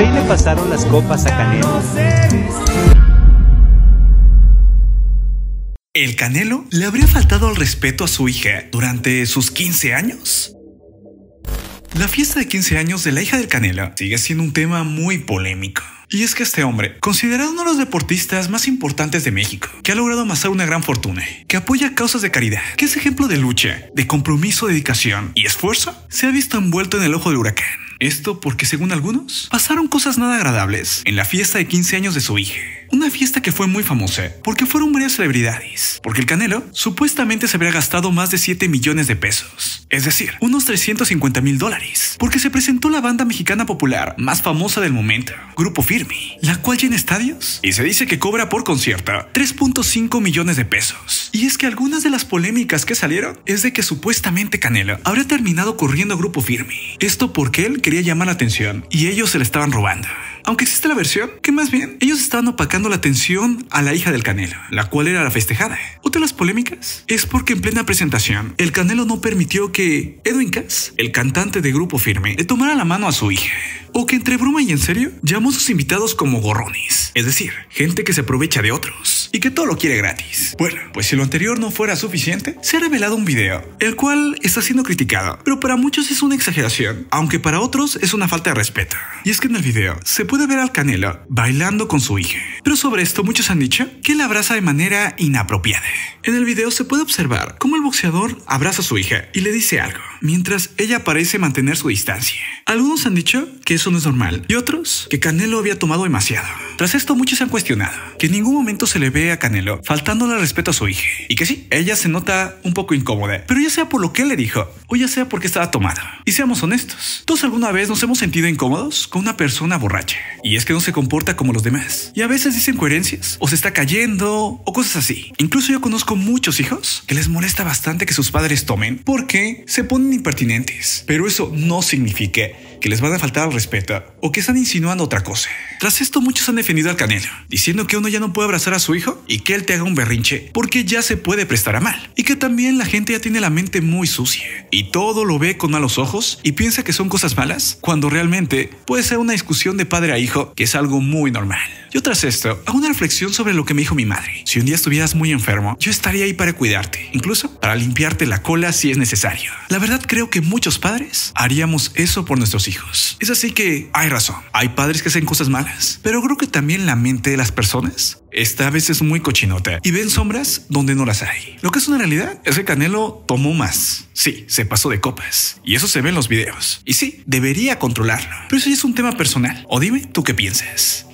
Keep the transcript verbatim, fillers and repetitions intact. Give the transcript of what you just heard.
quién le pasaron las copas a Canelo? ¿El Canelo le habría faltado al respeto a su hija durante sus quince años? La fiesta de quince años de la hija del Canelo sigue siendo un tema muy polémico. Y es que este hombre, considerado uno de los deportistas más importantes de México, que ha logrado amasar una gran fortuna, que apoya causas de caridad, que es ejemplo de lucha, de compromiso, dedicación y esfuerzo, se ha visto envuelto en el ojo del huracán. Esto porque, según algunos, pasaron cosas nada agradables en la fiesta de quince años de su hija. Una fiesta que fue muy famosa porque fueron varias celebridades, porque el Canelo supuestamente se habría gastado más de siete millones de pesos, es decir, unos trescientos cincuenta mil dólares, porque se presentó la banda mexicana popular más famosa del momento, Grupo Firme, la cual llena estadios y se dice que cobra por concierto tres punto cinco millones de pesos. Y es que algunas de las polémicas que salieron es de que supuestamente Canelo habría terminado corriendo a Grupo Firme, esto porque él quería llamar la atención y ellos se la estaban robando. Aunque existe la versión que más bien ellos estaban opacando la atención a la hija del Canelo, la cual era la festejada. Otra de las polémicas es porque en plena presentación el Canelo no permitió que Edwin Cass, el cantante de Grupo Firme, le tomara la mano a su hija, o que entre broma y en serio llamó a sus invitados como gorrones, es decir, gente que se aprovecha de otros y que todo lo quiere gratis. Bueno, pues si lo anterior no fuera suficiente, se ha revelado un video, el cual está siendo criticado, pero para muchos es una exageración, aunque para otros es una falta de respeto. Y es que en el video se puede ver al Canelo bailando con su hija, pero sobre esto muchos han dicho que él abraza de manera inapropiada. En el video se puede observar cómo el boxeador abraza a su hija y le dice algo, mientras ella parece mantener su distancia. Algunos han dicho que eso no es normal y otros que Canelo había tomado demasiado. Tras esto muchos se han cuestionado que en ningún momento se le ve a Canelo faltándole al respeto a su hija, y que sí, ella se nota un poco incómoda, pero ya sea por lo que él le dijo o ya sea porque estaba tomado. Y seamos honestos, todos alguna vez nos hemos sentido incómodos con una persona borracha, y es que no se comporta como los demás y a veces dicen incoherencias o se está cayendo o cosas así. Incluso yo conozco muchos hijos que les molesta bastante que sus padres tomen porque se ponen impertinentes, pero eso no significa que les van a faltar al respeto o que están insinuando otra cosa. Tras esto muchos han defendido al Canelo, diciendo que uno ya no puede abrazar a su hijo y que él te haga un berrinche porque ya se puede prestar a mal, y que también la gente ya tiene la mente muy sucia y todo lo ve con malos ojos y piensa que son cosas malas, cuando realmente puede ser una discusión de padre a hijo, que es algo muy normal. Yo tras esto hago una reflexión sobre lo que me dijo mi madre. Si un día estuvieras muy enfermo, yo estaría ahí para cuidarte, incluso para limpiarte la cola si es necesario. La verdad creo que muchos padres haríamos eso por nuestros hijos. Es así que hay razón, hay padres que hacen cosas malas, pero creo que también la mente de las personas está a veces muy cochinota y ven sombras donde no las hay. Lo que es una realidad es que Canelo tomó más. Sí, se pasó de copas y eso se ve en los videos. Y sí, debería controlarlo, pero eso ya es un tema personal. O dime tú qué piensas.